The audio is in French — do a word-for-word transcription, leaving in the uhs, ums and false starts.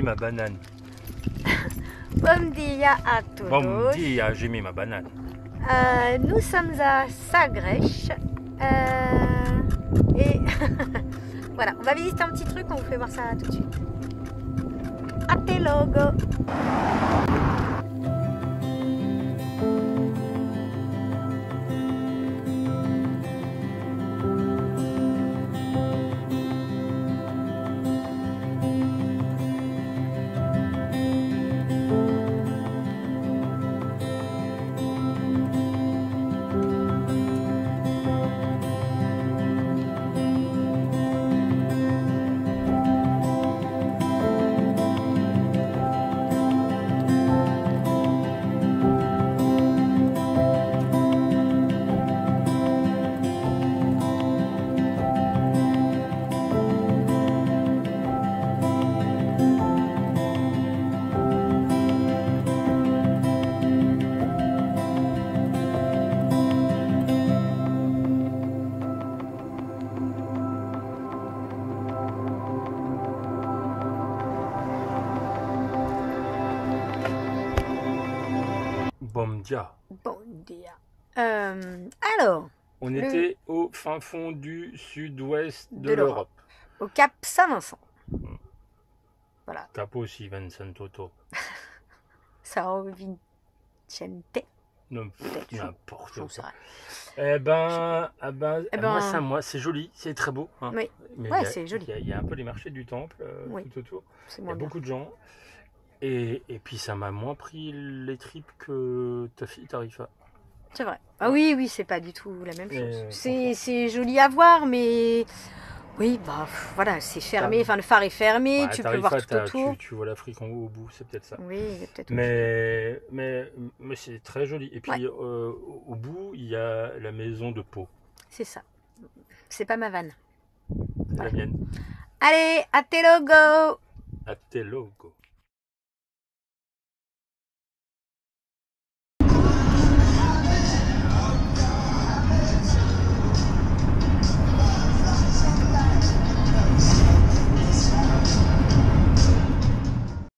mis ma banane. Bom dia a todos. Bon dia, j'ai mis ma banane. Euh, nous sommes à Sagres. Euh, et voilà, on va visiter un petit truc, on vous fait voir ça tout de suite. Até logo. Bon dia. Bon dia. Euh, alors, On Le- était au fin fond du sud-ouest de, De l'Europe. au Cap Saint-Vincent. Voilà, Capo aussi, Vincent Toto. Sao Vicente. Non, Peut-être, n'importe j'en quoi. sais rien. Eh ben, eh ben, Eh moi, ben- ça, moi, c'est joli, c'est très beau. Hein. Oui, Mais ouais, il y a- c'est joli. Il y, a- il y a un peu les marchés du temple euh, Oui. tout autour. C'est Il y a moins bien. beaucoup de gens. Et, et puis ça m'a moins pris les tripes que ta fille Tarifa. C'est vrai. Ah oui, oui, c'est pas du tout la même Mais, chose. euh, C'est franchement. c'est joli à voir, mais oui, bah pff, voilà, c'est fermé. T'as- Enfin, le phare est fermé, Ouais, tu peux Tarifa, voir tout t'as- autour. Tu, tu vois l'Afrique en haut au bout, c'est peut-être ça. Oui, il y a peut-être. autre chose. Mais, mais, mais c'est très joli. Et puis Ouais. euh, au au bout, il y a la maison de Pau. C'est ça. C'est pas ma vanne. C'est la mienne. Allez, à tes logos. À tes logos.